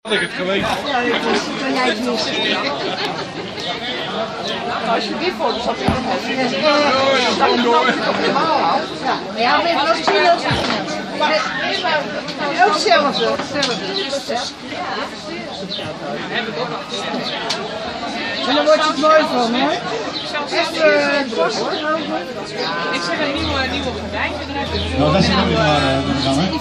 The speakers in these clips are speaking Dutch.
Had ik het geweten. Ja, kan jij het niet. Als je die foto's had ingezet, Dan door. Ja, maar even als kilo's. Ook hetzelfde. En dan wordt het mooi van, hè? Even kosten erover. ik zeg een nieuwe gordijntje eruit. Nou, dat is nog niet maar gaan, hè?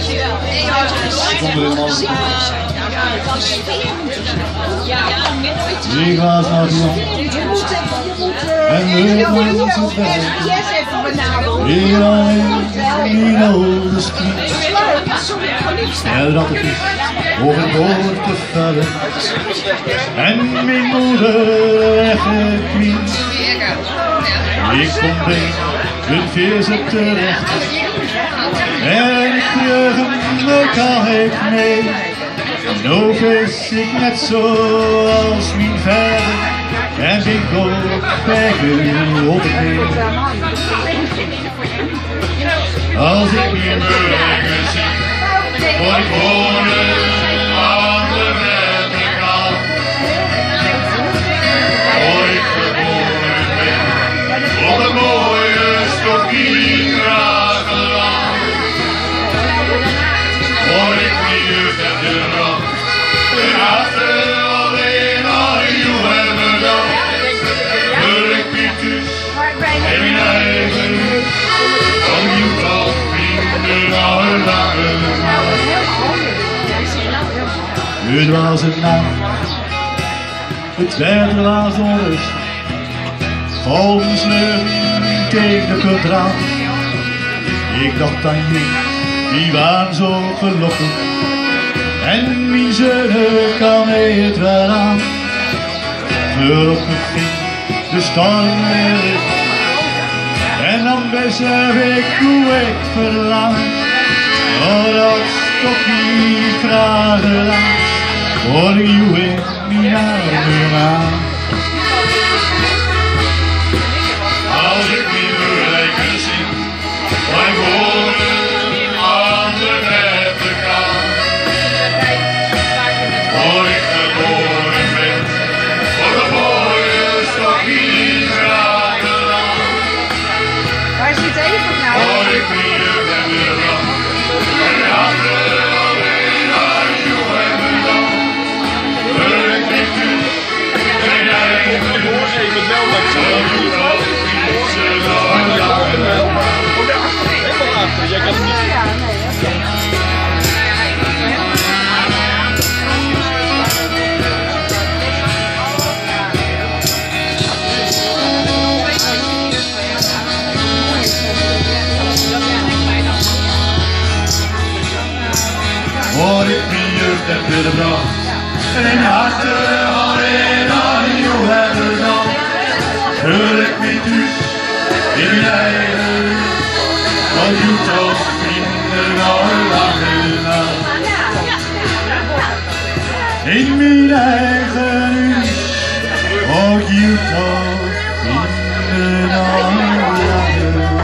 Wie was nou die man? En we moeten Yes, even benaderen. hier alleen de striet. Stel dat het is overboord te vallen. En mijn moeder weggekniet. Ik kom bij hun veerse terecht. En ik terug hem kan ik mee. Nou vis ik net zoals mijn vader. En ik go bijgel op het meer. Als ik hier mijn eigen zie, word ik wonen aan de rechterkant. Waar ik geboren ben, op een mooie stokkie Krageland. Waar ik hier met de rand, en achter alleen al jou hebben dan. Wil ik Pietus en mijn eigen huis, van jou tot vrienden al langer. Het was een nacht, het wetter was onrust. Golven tegen de kuttraan. Ik dacht aan je, die waren zo gelukkig. En mijn zuster kan het wel aan. Gelukkig ging de storm weer weg. En dan besef ik hoe ik verlang. Oh, dat stokkie Krageland. Voor jou in mijn armen aan. Als ik mijn eigen zie, wij wonen aan de rechterkant. Waar ik geboren ben, op een mooie stokkie Krageland. Waar zit even nou? Waar ik hier ben de rand, en achter alleen aan jou hebben dan. Wil ik niet dus, geen eigen huis, Even wel dat van jou tot vrienden al langer. helemaal achter. Jij kan het niet. Ja, nee. Hoor ik mijn jeugd heb weer gebracht. En harten alleen aan jou hebben dan. Wil ik mijn thuis in mijn eigen huis. Van jou tot vrienden al langer na. In mijn eigen huis. Van jou tot vrienden al langer na.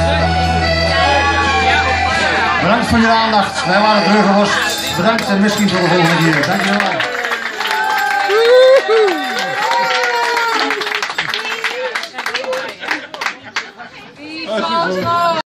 Bedankt voor je aandacht. Wij waren het Heugenhorst. Bedankt en misschien tot de volgende keer. Dankjewel.